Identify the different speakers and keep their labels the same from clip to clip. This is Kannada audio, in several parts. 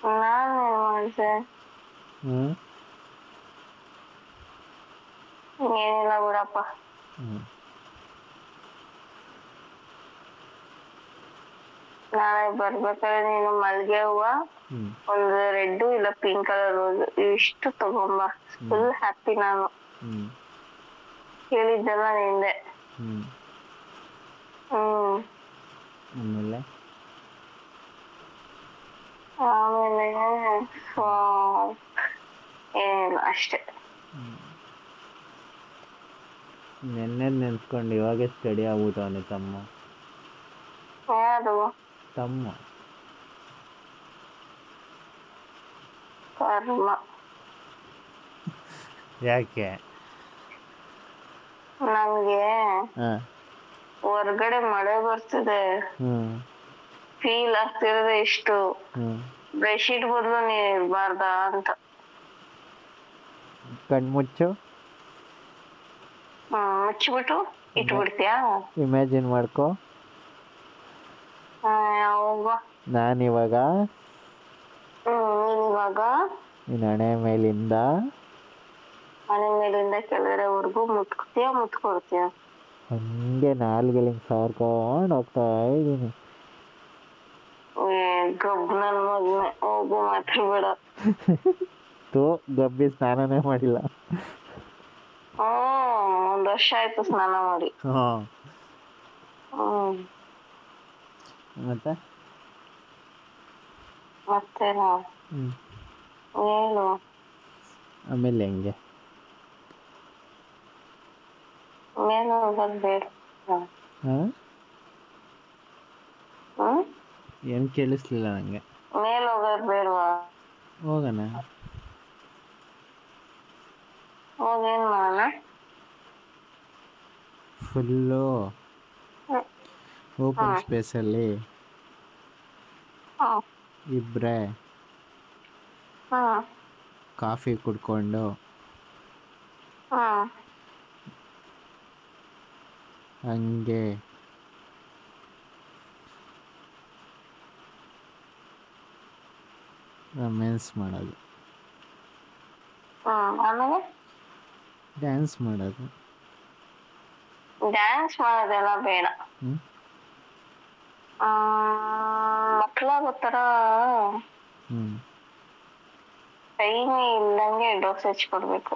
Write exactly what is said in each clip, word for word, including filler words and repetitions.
Speaker 1: ನಾನೇನ್ ಮಾಡ್ದೆ?
Speaker 2: ಹ್ಞೂ
Speaker 1: ಏನಿಲ್ಲ ಬಿಡಪ್ಪ.
Speaker 2: ಹ್ಞೂ
Speaker 1: ನಾಳೆ ಬರ್ಬೇಕಾದ್ರೆ ನೀನು ಮಲ್ಗೆ ಹೂವ,
Speaker 2: ಹ್ಞೂ
Speaker 1: ಒಂದು ರೆಡ್ ಇಲ್ಲ ಪಿಂಕ್ ಕಲರ್ ರೋಸ್ ಇಷ್ಟು ತಗೊಂಬ.
Speaker 2: ಹ್ಞೂ
Speaker 1: ಫುಲ್ ಹ್ಯಾಪಿ ನಾನು.
Speaker 2: ಹ್ಞೂ
Speaker 1: ಹೇಳಿದ್ದೆಲ್ಲ ನಿಂದೆ.
Speaker 2: ಹ್ಞೂ
Speaker 1: ಹ್ಮ್
Speaker 2: ಆಮೇಲೆ
Speaker 1: ಆಮೇಲೆ ಏನಿಲ್ಲ ಅಷ್ಟೇ.
Speaker 2: ನೆನ್ನೆ ನೆನ್ಸ್ಕೊಂಡು ಇವಾಗೆ ಸ್ಟಡಿ ಆಗ್ಬಿಟ್ಟವನೆ ತಮ್ಮ.
Speaker 1: ಯಾರು?
Speaker 2: ತಮ್ಮ.
Speaker 1: ಕರ್ಮ.
Speaker 2: ಯಾಕೆ?
Speaker 1: ನಮ್ಗೆ
Speaker 2: ಹಾಂ
Speaker 1: ಹೊರ್ಗಡೆ ಮಳೆ ಬರ್ತಿದೆ,
Speaker 2: ಹ್ಞೂ
Speaker 1: ಫೀಲ್ ಆಗ್ತಿರೋದೆ ಇಷ್ಟು,
Speaker 2: ಹ್ಞೂ
Speaker 1: ಬೆಡ್ಶೀಟ್ ಬದಲು ನೀನ್ ಇರ್ಬಾರ್ದಾ ಅಂತ.
Speaker 2: ಕಣ್ಮುಚ್ಚು.
Speaker 1: ಹ್ಮ್ ಮುಚ್ಚಿಬಿಟ್ಟು
Speaker 2: ಇಮ್ಯಾ
Speaker 1: ಇಟ್ಬಿಡ್ತೀಯಾ?
Speaker 2: ಇಮ್ಯಾಜಿನ್ ಮಾಡ್ಕೊ.
Speaker 1: ಯಾವಾಗ?
Speaker 2: ನಾನಿವಾಗ
Speaker 1: ಹ್ಮ್ ನೀನ್ ಇವಾಗ
Speaker 2: ನಿನ್ನ ಹಣೆ ಮೇಲಿಂದ
Speaker 1: ಮನೆ ಮೇಲಿಂದ ಕೆಳಗಡೆವರೆಗೂ ಮುಟ್ಕೊತೀಯ ಮುಟ್ಕೊಡ್ತೀಯ?
Speaker 2: ಹಂಗೆ ನಾಲ್ಗೆಲಿಂಗ್ ಸಾರ್ಕೊಂಡು ಹೋಗ್ತಾ ಇದ್ದೀನಿ.
Speaker 1: ಗಬ್ ನನ್ ಮಗನೆ, ಹೋಗು ಮಾತಾಡ್ಬೇಡ.
Speaker 2: ತೋ ಗಬ್ಬಿ ಸ್ನಾನನೇ ಮಾಡಿಲ್ಲ.
Speaker 1: ಹ್ಮ್ ಒಂದ್ ವರ್ಷ ಆಯ್ತು ಸ್ನಾನ ಮಾಡಿ.
Speaker 2: ಹಾಂ
Speaker 1: ಹ್ಮ್
Speaker 2: ಮತ್ತೆ
Speaker 1: ಮತ್ತೇನು?
Speaker 2: ಹ್ಞೂ
Speaker 1: ಏನು?
Speaker 2: ಆಮೇಲೆ ಹೆಂಗೆ?
Speaker 1: ಮೇಲೆ ಹೋಗೋದು ಬೇಡ.
Speaker 2: ಹಾಂ
Speaker 1: ಹ್ಮ್
Speaker 2: ಏನು ಕೇಳಿಸ್ಲಿಲ್ಲ ನನಗೆ.
Speaker 1: ಮೇಲ್ ಹೋಗೋದು ಬೇಡವಾ?
Speaker 2: ಹೋಗೋಣ.
Speaker 1: ಹೋಗಿ ಏನ್ ಮಾಡೋಣ?
Speaker 2: ಫುಲ್ಲು ಓಪನ್ ಸ್ಪೇಸಲ್ಲಿ
Speaker 1: ಹಾಂ
Speaker 2: ಇಬ್ಬರೇ
Speaker 1: ಹಾಂ
Speaker 2: ಕಾಫಿ ಕುಡ್ಕೊಂಡು
Speaker 1: ಹಾಂ
Speaker 2: ಹಂಗೆ ರೊಮ್ಯಾನ್ಸ್ ಮಾಡೋದು.
Speaker 1: ಹ್ಮ್ ಆಮೇಲೆ
Speaker 2: ಡ್ಯಾನ್ಸ್ ಮಾಡೋದು.
Speaker 1: ಡ್ಯಾನ್ಸ್ ಮಾಡೋದೆಲ್ಲ ಬೇಡ.
Speaker 2: ಹ್ಞೂ
Speaker 1: ಮಕ್ಕಳಾಗೋ ಥರ
Speaker 2: ಹ್ಞೂ
Speaker 1: ಟೈಮೇ ಇಲ್ದಂಗೆ ಡೋಸ್ ಹಚ್ಕೊಡ್ಬೇಕು.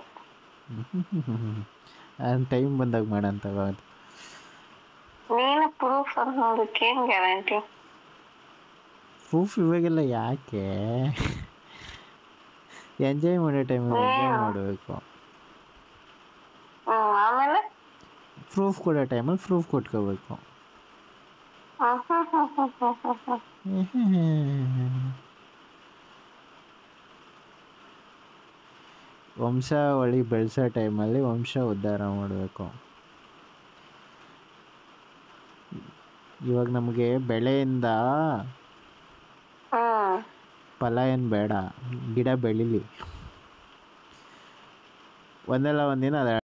Speaker 2: ಅದು ಟೈಮ್ ಬಂದಾಗ ಮಾಡೋಂಥವು ಅದು.
Speaker 1: ನೀನು ಪ್ರೂಫ್ ಅನ್ನೋದಕ್ಕೆ ಏನು ಗ್ಯಾರಂಟಿ?
Speaker 2: ಪ್ರೂಫ್ ಇವಾಗೆಲ್ಲ ಯಾಕೆ? ಎಂಜಾಯ್ ಮಾಡೋ ಟೈಮಲ್ಲಿ ಎಂಜಾಯ್ ಮಾಡಬೇಕು.
Speaker 1: ಹ್ಮ್ ಆಮೇಲೆ
Speaker 2: ಪ್ರೂಫ್ ಕೊಡೋ ಟೈಮಲ್ಲಿ ಪ್ರೂಫ್ ಕೊಟ್ಕೋಬೇಕು. ವಂಶಾವಳಿ ಬೆಳೆಸೋ ಟೈಮಲ್ಲಿ ವಂಶ ಉದ್ಧಾರ ಮಾಡಬೇಕು. ಇವಾಗ ನಮಗೆ ಬೆಳೆಯಿಂದ ಫಲ ಏನು ಬೇಡ, ಗಿಡ ಬೆಳೀಲಿ, ಒಂದಲ್ಲ ಒಂದಿನ ಅದು